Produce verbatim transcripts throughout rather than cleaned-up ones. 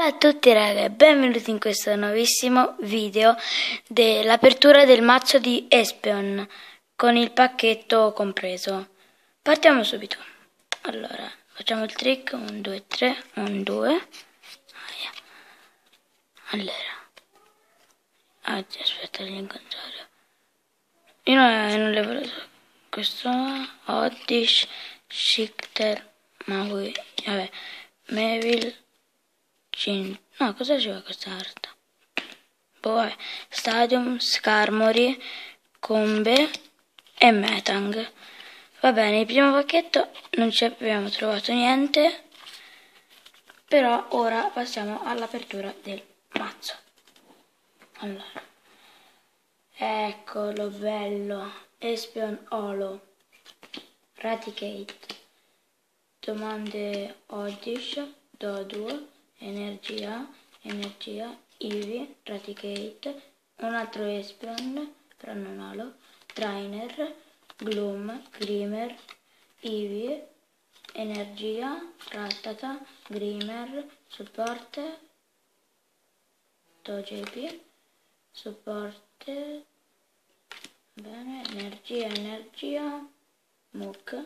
Ciao a tutti raga e benvenuti in questo nuovissimo video dell'apertura del mazzo di Espeon con il pacchetto compreso. Partiamo subito. Allora, facciamo il trick, un, due, tre, un, due. Allora, oggi aspetta l'incontrario. Io non, non le volevo. Questo Oddish, Shikter, Maui, vabbè, Mevil. No, cosa c'era questa carta? Poi Stadium, Skarmory, Combe e Metang. Va bene, il primo pacchetto non ci abbiamo trovato niente, però ora passiamo all'apertura del mazzo. Allora, eccolo bello, Espeon Holo, Raticate, Domande Oddish, Doduo, Energia, Energia, Eevee, Raticate, un altro Espeon, però non Holo, Trainer, Gloom, Grimer, Eevee, Energia, Rattata, Grimer, Support, Togepi, Support, bene, Energia, Energia, Muk,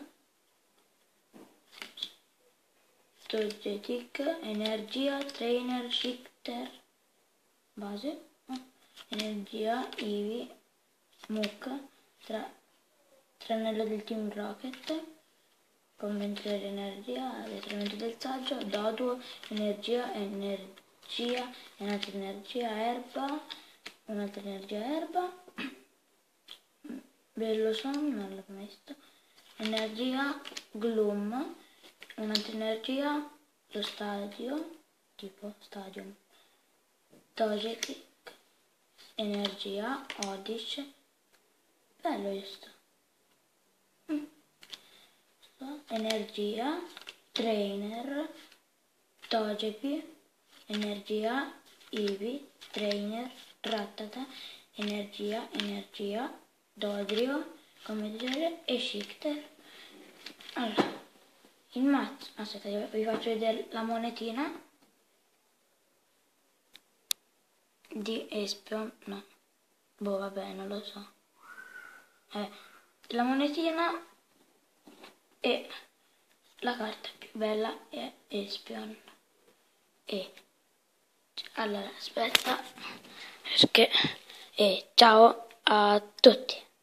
Togetic, Energia, Trainer, Shifter, base, Energia, Eevee, Muk, tra, Tranello del Team Rocket, Conventore Energia, Addestramento del Saggio, Doduo, Energia, Energia, un'altra Energia, Erba, un'altra Energia, Erba, Bello Son, non l'ho visto, Energia, Gloom, un'altra energia, lo stadio, tipo stadium, Togetic, energia, Oddish, bello questo, mm. so, energia, Trainer, Togepi, energia, Eevee, Trainer, Rattata, energia, energia, Dodrio, come dire, e Shifter. Allora, il mazzo, aspetta, vi faccio vedere la monetina di Espeon, no, boh vabbè non lo so, eh, la monetina e la carta più bella è Espeon. E allora aspetta perché e ciao a tutti.